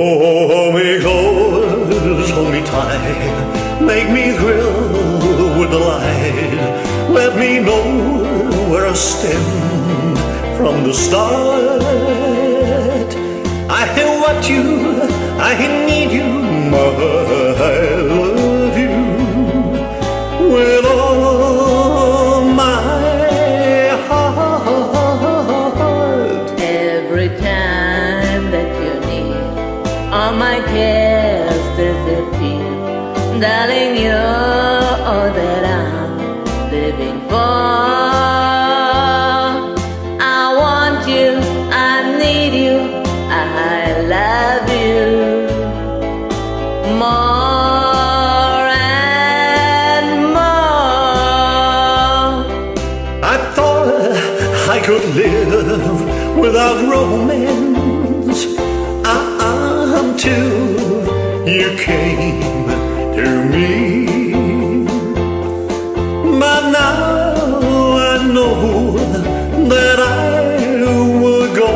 Hold me close, hold me tight, make me thrill with delight. Let me know where I stand from the start. I want you, I need you, I love you with all my heart. Every time that you're near, all my cares disappear. Darling, you're all that I'm living for. I want you, I need you, I love you more and more. I thought I could live without romance until you came to me. But now I know that I will go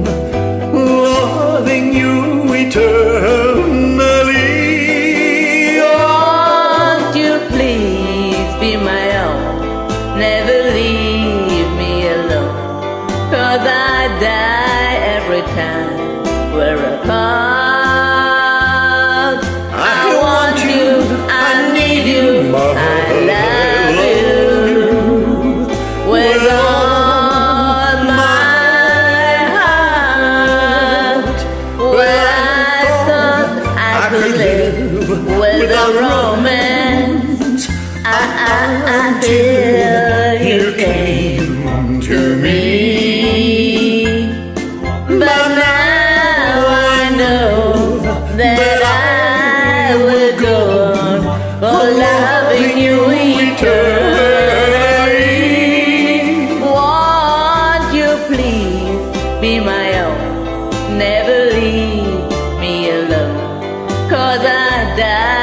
loving you eternally. Won't you please be my own? Never leave me alone, 'cause I die every time we're apart. I want you, I need you, I love you with all my heart. Where I thought I could live with a romance until you came to me. But now I know that I will go on for loving you eternally. Won't you please be my own? Never leave me alone, 'cause I die